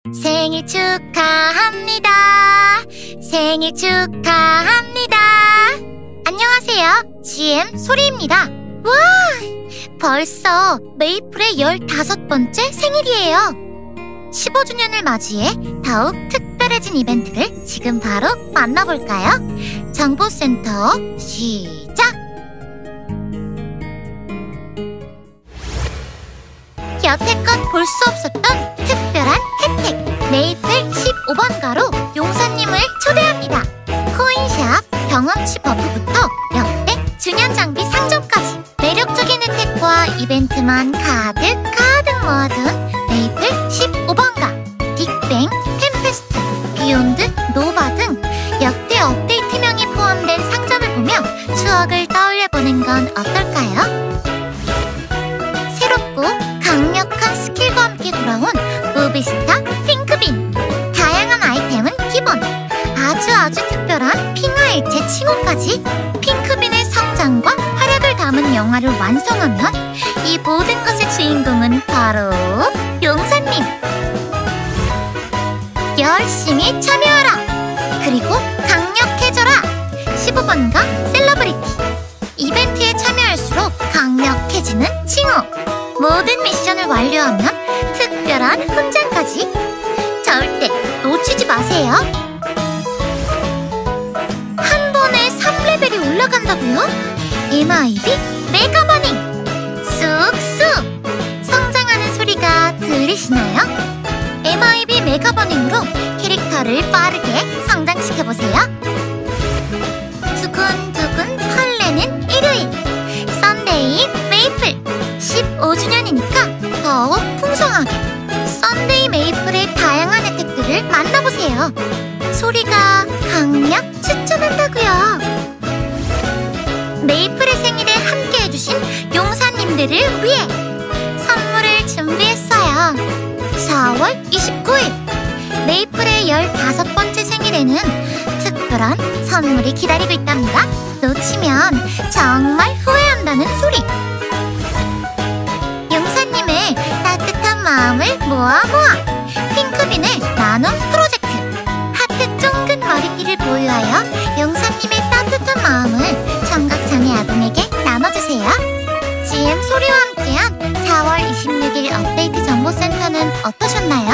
생일 축하합니다. 생일 축하합니다. 안녕하세요. GM 소리입니다. 와! 벌써 메이플의 15번째 생일이에요. 15주년을 맞이해 더욱 특별해진 이벤트를 지금 바로 만나볼까요? 정보센터 시작! 여태껏 볼 수 없었던 특별한 혜택! 메이플 15번가로 용사님을 초대합니다. 코인샵 경험치 버프부터 역대 주년 장비 상점까지 매력적인 혜택과 이벤트만 가득 모아둔 메이플 15번가, 빅뱅, 템페스트, 비욘드, 노바 등 역대 업데이트명이 포함된 상점을 보며 추억을 떠올려보는 건 어떨까요? 새롭고 강력한 스킬과 함께 돌아온 무비스타 핑크빈. 다양한 아이템은 기본, 아주 특별한 핑하일체 칭호까지 핑크빈의 성장과 활약을 담은 영화를 완성하면 이 모든 것의 주인공은 바로 용사님. 열심히 참여하라! 그리고 강력해져라! 15번가 셀러브리티. 이벤트에 참여할수록 강력해지는 칭호. 모든 미션을 완료하면 특별한 훈장까지. 절대 놓치지 마세요. 한 번에 3레벨이 올라간다고요? MIB 메가버닝! 쑥쑥! 성장하는 소리가 들리시나요? MIB 메가버닝으로 캐릭터를 빠르게 성장시켜보세요. 두근두근 설레는 일요일, 썬데이 메이플 15주년이니까 더욱 풍성하게 썬데이 메이플의 다양한 혜택들을 만나보세요. 소리가 강력 추천한다고요. 메이플의 생일에 함께 해주신 용사님들을 위해 선물을 준비했어요. 4월 29일 메이플의 15번째 생일에는 특별한 선물이 기다리고 있답니다. 놓치면 정말 후회한다는 소리. 용사님의 따뜻한 마음을 모아 핑크빈의 나눔 프로젝트. 하트 쫑긋 머리띠를 보유하여 용사님의 따뜻한 마음을 청각장애 아동에게 나눠주세요. GM 소리와 함께한 4월 26일 업데이트 정보센터는 어떠셨나요?